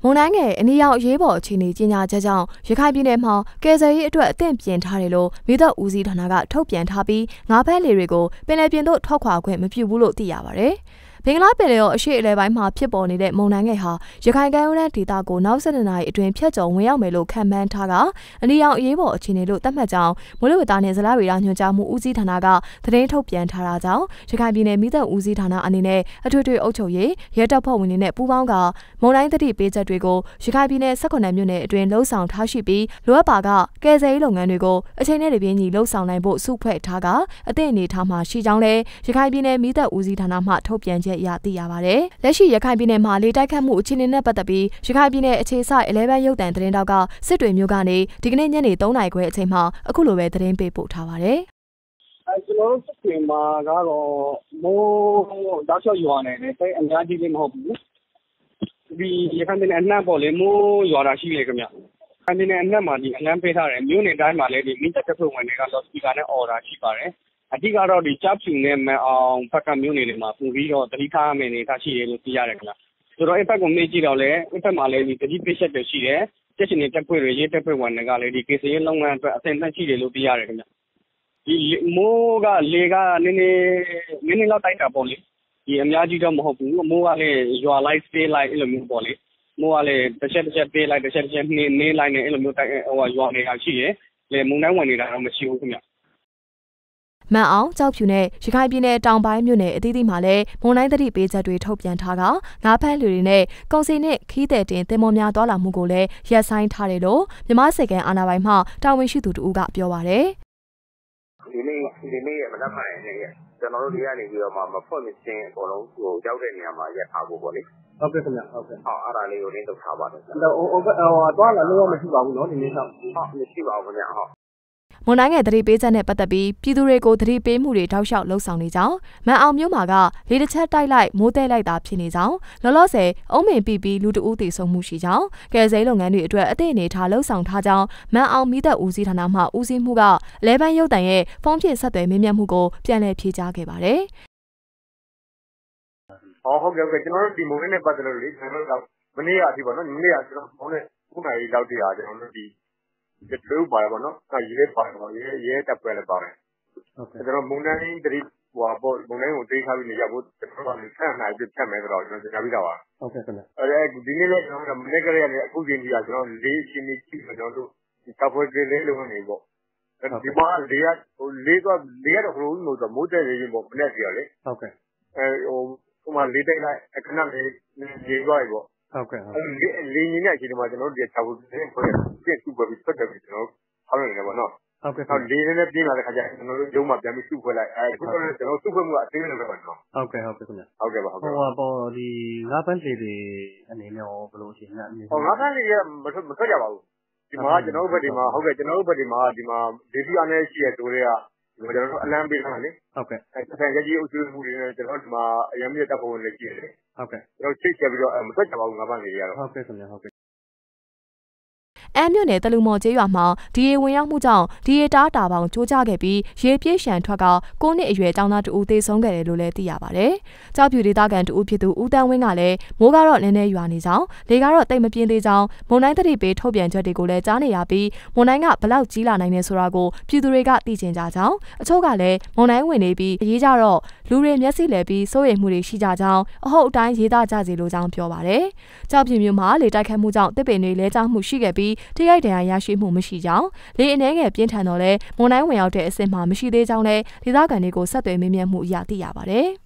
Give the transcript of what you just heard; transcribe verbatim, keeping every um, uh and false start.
မုန်တိုင်းငယ်အနီးရောက်ရေးပေါ်အခြေအနေကြီးညာချက်ကြောင့်ရခိုင်ပြည်နယ်မှာကယ်ဆယ်ရေးအတွက်အသင့်ပြင်ထားတယ်လို့မြို့တော်ဦးစီးဌာနကထုတ်ပြန်ထားပြီးငါးဖက်လေတွေကိုပင်လယ်ပြင်သို့ထွက်ခွာခွင့်မပြုဘူးလို့သိရပါတယ်။ဘင်္ဂလားပင်လယ်အော်အရှေ့အလယ်ပိုင်းမှာဖြစ်ပေါ်နေတဲ့မုန်တိုင်းငယ်ဟာရခိုင်ကမ်းရိုးတန်းဒေသကိုနောက်၁၂နာရီအတွင်းဖြတ်ကျော်ဝင်ရောက်မယ်လို့ခန့်မှန်းထားကအနီးရောက်ရေးပေါ်အခြေအနေလို့သတ်မှတ်ကြောင်းမိုးလေဝသနဲ့ဇလဝေဒညွှန်ကြားမှုဦးစီးဌာနကသတင်းထုတ်ပြန်ထားတာကြောင့်ရခိုင်ပြည်နယ်မြို့တော်ဦးစီးဌာနအနေနဲ့အထွေထွေအုပ်ချုပ်ရေးရဲတပ်ဖွဲ့ဝင်တွေနဲ့ပူးပေါင်းကမုန်တိုင်းသတိပေးချက်တွေကိုရခိုင်ပြည်နယ်၁၈မြို့နယ်အတွင်းလှုံ့ဆော်ထားရှိပြီးလိုအပ်ပါကကယ်ဆယ်ရေးလုပ်ငန်းတွေကိုအချိန်နဲ့တပြေးညီလှုံ့ဆော်နိုင်ဖို့စုဖွဲ့ထားကအသင့်အနေထားမှာရှိကြောင်းလည်းရခိုင်ပြည်နယ်မြို့တော်ဦးစီးဌာနမှထုတ်ပြန်ချက်အရသိရပါတယ်။လက်ရှိရခိုင်ပြည်နယ်မှာလေတိုက်ခတ်မှုအခြေအနေနဲ့ပတ်သက်ပြီးရခိုင်ပြည်နယ်အခြေစိုက်elevenရုပ်သံသတင်းတောက်ကစစ်တွေမျိုးကနေဒီကနေ့ညနေသုံးနာရီခွဲအချိန်မှာအခုလိုပဲသတင်းပေးပို့ထားပါတယ်။အဲကျွန်တော်တို့စစ်တွေမှာကတော့မိုးတောက်လျှောက်ရွာနေတယ်အဲအများကြီးလည်းမဟုတ်ဘူး။ဒီရခိုင်ပြည်နယ်အနှံ့ပေါ့လေမိုးရွာတာရှိလေခင်ဗျ။ရခိုင်ပြည်နယ်အနှံ့မှာဒီအလံပေးထားတယ်မြို့နယ်တိုင်းမှာလည်းဒီမိသက်တပ်ဖွဲ့ဝင်တွေကတော့စပီကာနဲ့အော်တာရှိပါတယ်။အဓိကတော့ဒီကြောက်ဖြူနဲ့မန်အောင်ဘက်ကမြို့နယ်တွေမှာပုံပြီးတော့တတိထားမယ်နေတာရှိတယ်လို့သိရတယ်ခင်ဗျ။ဆိုတော့အဲ့ဘက်ကိုမေးကြည့်တော့လေအဲ့ဘက်မှာလည်းဒီတတိပိချက်တွေရှိတယ်။တက်ရှင်တွေတပ်ဖွဲ့တွေရေးတပ်ဖွဲ့ဝင်တွေကလည်းဒီကေစီရဲလုပ်ငန်းအတွက်အသင့်အရှိတယ်လို့သိရတယ်ခင်ဗျ။ဒီမိုးကလေကနည်းနည်းနည်းနည်းတော့တိုက်တာပေါ့လေ။ဒီအများကြီးတော့မဟုတ်ဘူး။မိုးကလည်းရွာလိုက်သေးလိုက်အဲ့လိုမျိုးပေါ့လေ။မိုးကလည်းတစ်ချက်တစ်ချက်သေးလိုက်တစ်ချက်တစ်ချက်နေနေလိုက်နေအဲ့လိုမျိုးတိုက်ဟိုရွာနေတာရှိတယ်။လေမုန်တိုင်းဝင်နေတာတော့မရှိဘူးခင်ဗျ။မန်အောင်ကြောက်ဖြူနဲ့ရခိုင်ပြည်နယ်တောင်ပိုင်းမြို့နယ်အသီးသီးမှာလည်းမုန်တိုင်းသတိပေးချက်တွေထုတ်ပြန်ထားကငါးဖက်လူတွေနဲ့ကုန်စည်နဲ့ခီးတဲ့တင်သင်္ဘောများသွားလာမှုကိုလည်းရပ်ဆိုင်းထားတယ်လို့မြန်မာစစ်ကန်အာဏာပိုင်မှတာဝန်ရှိသူတို့ကပြောပါတယ်။ဒီနေ့ဒီနေ့ရမနက်ပိုင်းနေ့ရကျွန်တော်တို့ဒီကနေပြီးတော့မှမဖွင့်မချင်းအကုန်လုံးဟိုရောက်တဲ့နေရာမှာရပ်ထားဖို့ပေါ့လေ။ဟုတ်ကဲ့ခင်ဗျဟုတ်ကဲ့။အော်အဲ့ဒါလေးကိုရင်းထုတ်ထားပါတယ်။ဟိုဟိုသွားလာလို့မရှိပါဘူးเนาะဒီနေ့တော့ဟုတ်မရှိပါဘူးခင်ဗျဟုတ်မွန်တိုင်းငယ်သတိပေးချက်နဲ့ပတ်သက်ပြီးပြည်သူတွေကိုသတိပေးမှုတွေတောက်လျှောက်လှုံ့ဆော်နေကြောင်းမန်အောင်မြို့မှာကလေတစ်ချက်တိုက်လိုက်မိုးတဲလိုက်တာဖြစ်နေကြောင်းလောလောဆယ်အုံးမင်ပီပီလူတအူးတည်ဆုံမှုရှိကြောင်းကယ်ဆယ်လုပ်ငန်းတွေအတွက်အသင့်အနေထားလှုံ့ဆော်ထားကြောင်းမန်အောင်မိသက်ဦးစီးဌာနမှဦးစီးမှုကလဲပန်းရုပ်တံရဲ့ဖုန်းဖြင့်ဆက်သွယ်မေးမြန်းမှုကိုပြန်လည်ဖြေကြားခဲ့ပါတယ်။ဟောဟုတ်ကဲ့ဟုတ်ကဲ့ကျွန်တော်တို့ဒီမိုးနဲ့ပတ်သက်လို့လေကျွန်တော်တို့မနေ့ကအထိပေါ့နော်မနေ့ကကျွန်တော်ဖုန်းနဲ့ခုနကလေးလောက်တည်းအားကျွန်တော်တို့ဒီဒီလိုပါပါနော်။အဲရဲပါတော့ရဲရဲတပ်ပွဲလည်းပါတယ်။ဟုတ်ကဲ့ကျွန်တော်မုန်တိုင်းတတိဟိုပေါ့မုန်တိုင်းကိုတိတ်ထားပြီးနေရဖို့ကျွန်တော်ကလည်းဆက်နိုင်ပြတ်ဖြတ်မယ်ဆိုတော့ကျွန်တော်ကြားပြီးတော့ပါ။ဟုတ်ကဲ့ခင်ဗျ။အဲဒီနေ့လည်းကျွန်တော်မနေ့ကလေးကအခုချိန်ကြီးကကျွန်တော်လေးရှင်းနေကြည့်ကျွန်တော်တို့ဒီတပ်ပွဲတွေလေးလုံးနေပေါ့။ဒီမှာလေးကဟိုလေးကလေးကတော့ဟိုလို့ဆိုမိုးတဲ့လေးပေါ့မနေ့ကလေ။ဟုတ်ကဲ့။အဲဟိုဟိုမှာလေးတိတ်လိုက်အခဏလေးနေသွားပြီပေါ့ဟုတ်ကဲ့ဟုတ်ကဲ့လင်းနေတဲ့အခြေအနေမှာကျွန်တော်တို့ဒီချောက်ကိုပြည့်ပြည့်စုပ်ပြီးဆက်တယ်ပြီးကျွန်တော်ဆောင်းနေတယ်ပေါ့နော်ဟုတ်ကဲ့ဟုတ်လေးနဲ့ပြင်းလာတဲ့ခါကျကျွန်တော်တို့ရုံးမှာပြန်ပြီးစုဖွဲ့လိုက်အဲခုတော့ကျွန်တော်စုဖွဲ့မှုအသေးလေးပဲပေါ့နော်ဟုတ်ကဲ့ဟုတ်ကဲ့ခင်ဗျဟုတ်ကဲ့ပါဟုတ်ကဲ့ဟိုပေါ့ဒီငါးပန်းလေးတွေအနေနဲ့ရောဘယ်လိုအချိန်နဲ့ဟောငါးပန်းလေးရမထွက်မထွက်ကြပါဘူးဒီမှာကျွန်တော်တို့ဘက်ဒီမှာဟုတ်ကဲ့ကျွန်တော်တို့ဘက်ဒီမှာဒီမှာဒေသအနေရှိတဲ့တိုးတွေကကျွန်တော်တို့အလံပေးထားလေဟုတ်ကဲ့အဲဆန်ကြကြီးအုပ်စုမှုတွေနဲ့ကျွန်တော်တို့ဒီမှာအရင်မြတ်တပ်ဖွဲ့ဝင်တွေရှိတယ်လေဟုတ်ကဲ့ကျွန်တော်ချိတ်ချက်ပြီးတော့မထွက်ကြပါဘူးငါးပန်းလေးတွေကတော့ဟုတ်ကဲ့ခင်ဗျဟုတ်ကဲ့အမ်းမြို့နယ်တလူမော်ကျေးရွာမှာဒီရေဝင်ရောက်မှုကြောင့်ဒီရေတားတာပေါင်ကျိုးကျခဲ့ပြီးရေပြည့်ရှံထွက်ကကိုနှစ်အရွယ်ကျောင်းသားတဦးသေဆုံးခဲ့တယ်လို့လည်းသိရပါတယ်။ကြောက်ဖြူဒေသခံတဦးဖြစ်သူဦးတန်းဝင်းကလည်းမိုးကတော့နည်းနည်းရွာနေကြောင်းလေကတော့တိတ်မပြင်းသေးကြောင်းမုန်တိုင်းသတိပေးထုတ်ပြန်ချက်တွေကိုလည်းကြားနေရပြီးမုန်တိုင်းကဘလောက်ကြီးလာနိုင်နေဆိုတာကိုပြည်သူတွေကသိကျင်ကြကြောင်းအချို့ကလည်းမုန်တိုင်းဝင်နေပြီးအရေးကြတော့လူတွေမျက်စိလဲပြီးစိုးရိမ်မှုတွေရှိကြကြောင်းအဟုတ်အတိုင်းရေးသားကြစီလိုကြောင်းပြောပါတယ်။ကြောက်ဖြူမြို့မှာလေတိုက်ခတ်မှုကြောင့်တစ်ပင်တွေလဲကျမှုရှိခဲ့ပြီးတရိုက်တရာရရှိမှုမရှိကြောင်းလေအနေငယ်ပြင်းထန်တော့လဲမုန်တိုင်းဝင်ရောက်တဲ့အဆင့်မှာမရှိသေးကြောင်းလဲဒေသခံတွေကိုဆက်သွယ်မေးမြန်းမှုအရသိရပါတယ်။